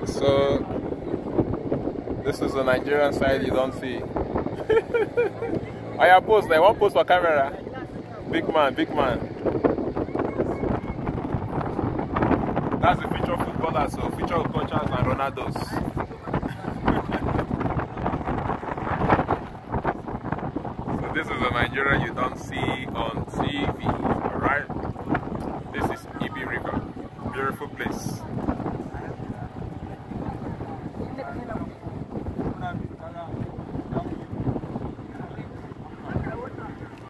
So this is the Nigerian side you don't see. I post like one post for camera. Big man, big man. That's the future footballer, so future coaches and Ronaldos. So this is the Nigeria you don't see on TV, alright? This is Ibi River. Beautiful place.